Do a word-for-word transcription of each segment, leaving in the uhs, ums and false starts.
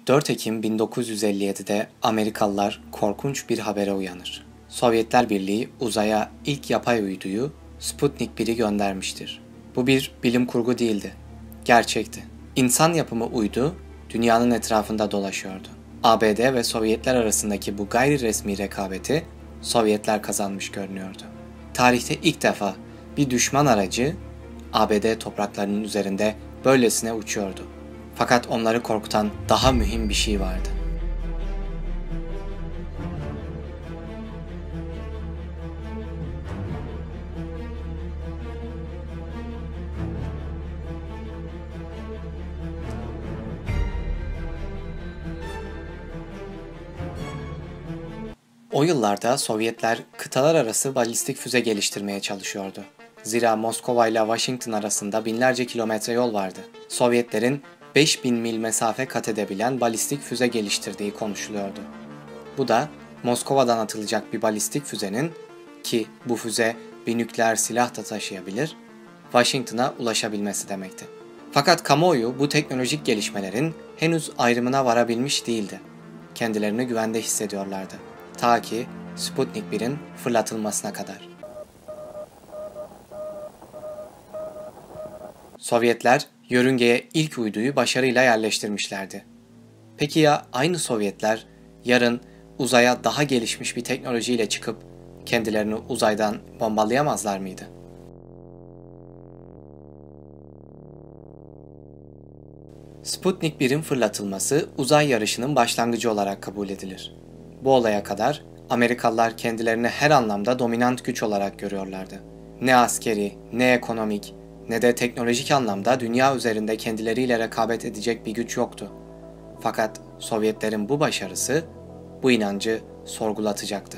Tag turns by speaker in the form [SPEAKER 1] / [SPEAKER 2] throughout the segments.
[SPEAKER 1] dört Ekim bin dokuz yüz elli yedi'de Amerikalılar korkunç bir habere uyanır. Sovyetler Birliği uzaya ilk yapay uyduyu Sputnik bir'i göndermiştir. Bu bir bilim kurgu değildi, gerçekti. İnsan yapımı uydu dünyanın etrafında dolaşıyordu. A B D ve Sovyetler arasındaki bu gayri resmi rekabeti Sovyetler kazanmış görünüyordu. Tarihte ilk defa bir düşman aracı A B D topraklarının üzerinde böylesine uçuyordu. Fakat onları korkutan daha mühim bir şey vardı. O yıllarda Sovyetler kıtalar arası balistik füze geliştirmeye çalışıyordu. Zira Moskova ile Washington arasında binlerce kilometre yol vardı. Sovyetlerin beş bin mil mesafe kat edebilen balistik füze geliştirdiği konuşuluyordu. Bu da Moskova'dan atılacak bir balistik füzenin, ki bu füze bir nükleer silah da taşıyabilir, Washington'a ulaşabilmesi demekti. Fakat kamuoyu bu teknolojik gelişmelerin henüz ayrımına varabilmiş değildi. Kendilerini güvende hissediyorlardı. Ta ki Sputnik bir'in fırlatılmasına kadar. Sovyetler yörüngeye ilk uyduyu başarıyla yerleştirmişlerdi. Peki ya aynı Sovyetler yarın uzaya daha gelişmiş bir teknolojiyle çıkıp kendilerini uzaydan bombalayamazlar mıydı? Sputnik bir'in fırlatılması uzay yarışının başlangıcı olarak kabul edilir. Bu olaya kadar Amerikalılar kendilerini her anlamda dominant güç olarak görüyorlardı. Ne askeri, ne ekonomik, ne de teknolojik anlamda dünya üzerinde kendileriyle rekabet edecek bir güç yoktu. Fakat Sovyetlerin bu başarısı bu inancı sorgulatacaktı.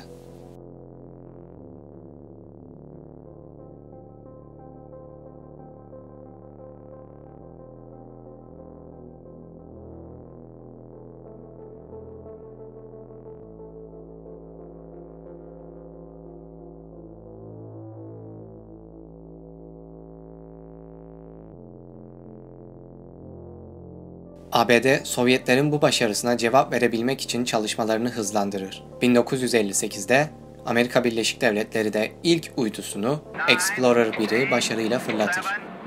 [SPEAKER 1] A B D, Sovyetlerin bu başarısına cevap verebilmek için çalışmalarını hızlandırır. bin dokuz yüz elli sekiz'de Amerika Birleşik Devletleri de ilk uydusunu Explorer bir'i başarıyla fırlatır.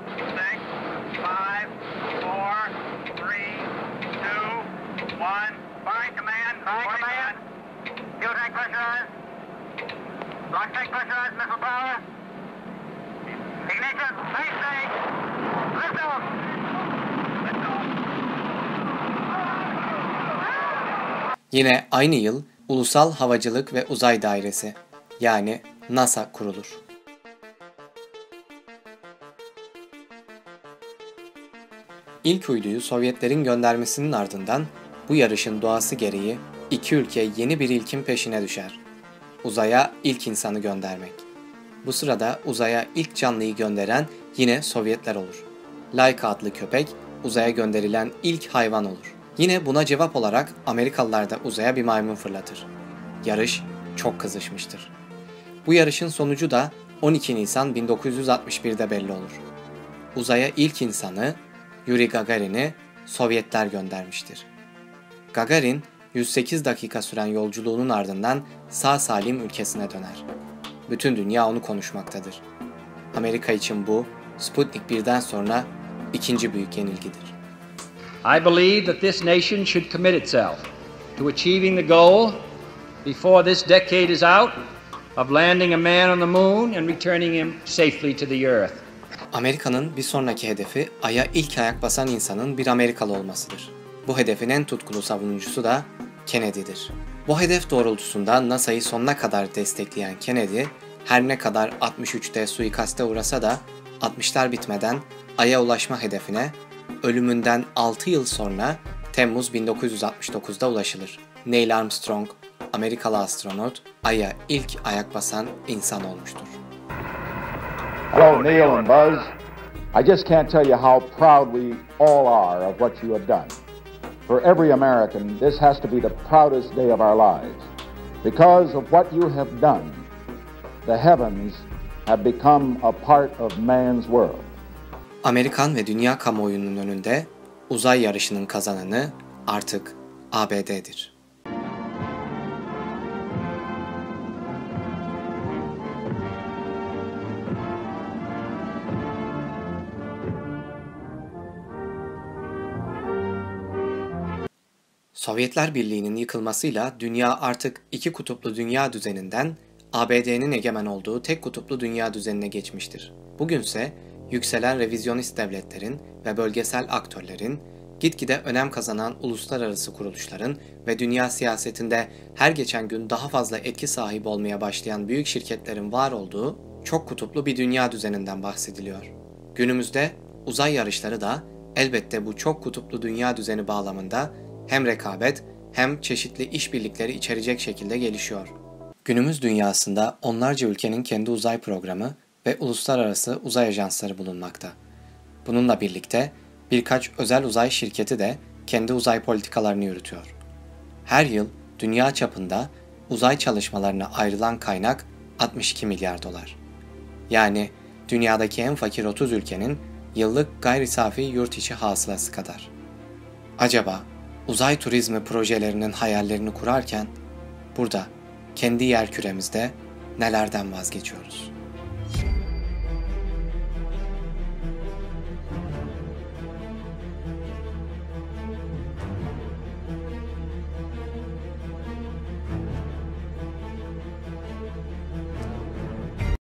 [SPEAKER 1] Yine aynı yıl Ulusal Havacılık ve Uzay Dairesi yani NASA kurulur. İlk uyduyu Sovyetlerin göndermesinin ardından bu yarışın doğası gereği iki ülke yeni bir ilkin peşine düşer. Uzaya ilk insanı göndermek. Bu sırada uzaya ilk canlıyı gönderen yine Sovyetler olur. Laika adlı köpek uzaya gönderilen ilk hayvan olur. Yine buna cevap olarak Amerikalılar da uzaya bir maymun fırlatır. Yarış çok kızışmıştır. Bu yarışın sonucu da on iki Nisan bin dokuz yüz altmış bir'de belli olur. Uzaya ilk insanı Yuri Gagarin'i Sovyetler göndermiştir. Gagarin yüz sekiz dakika süren yolculuğunun ardından sağ salim ülkesine döner. Bütün dünya onu konuşmaktadır. Amerika için bu Sputnik bir'den sonra ikinci büyük yenilgidir.
[SPEAKER 2] I believe that this nation should commit itself to achieving the goal before this decade is out of landing a man on the moon and returning him safely to the earth.
[SPEAKER 1] Amerika'nın bir sonraki hedefi Ay'a ilk ayak basan insanın bir Amerikalı olmasıdır. Bu hedefin en tutkulu savunucusu da Kennedy'dir. Bu hedef doğrultusunda NASA'yı sonuna kadar destekleyen Kennedy, her ne kadar altmış üç'te suikaste uğrasa da altmışlar bitmeden Ay'a ulaşma hedefine ölümünden altı yıl sonra Temmuz bin dokuz yüz altmış dokuz'da ulaşılır. Neil Armstrong, Amerikalı astronot, Ay'a ilk ayak basan insan olmuştur.
[SPEAKER 3] Hello Neil and Buzz. I just can't tell you how proud we all are of what you have done. For every American, this has to be the proudest day of our lives. Because of what you have done, the heavens have become a part of man's world.
[SPEAKER 1] Amerikan ve dünya kamuoyunun önünde uzay yarışının kazananı artık A B D'dir. Sovyetler Birliği'nin yıkılmasıyla dünya artık iki kutuplu dünya düzeninden A B D'nin egemen olduğu tek kutuplu dünya düzenine geçmiştir. Bugünse yükselen revizyonist devletlerin ve bölgesel aktörlerin, gitgide önem kazanan uluslararası kuruluşların ve dünya siyasetinde her geçen gün daha fazla etki sahibi olmaya başlayan büyük şirketlerin var olduğu çok kutuplu bir dünya düzeninden bahsediliyor. Günümüzde uzay yarışları da elbette bu çok kutuplu dünya düzeni bağlamında hem rekabet hem çeşitli işbirlikleri içerecek şekilde gelişiyor. Günümüz dünyasında onlarca ülkenin kendi uzay programı ve uluslararası uzay ajansları bulunmakta. Bununla birlikte birkaç özel uzay şirketi de kendi uzay politikalarını yürütüyor. Her yıl dünya çapında uzay çalışmalarına ayrılan kaynak altmış iki milyar dolar. Yani dünyadaki en fakir otuz ülkenin yıllık gayri safi yurt içi hasılası kadar. Acaba uzay turizmi projelerinin hayallerini kurarken burada kendi yerküremizde nelerden vazgeçiyoruz?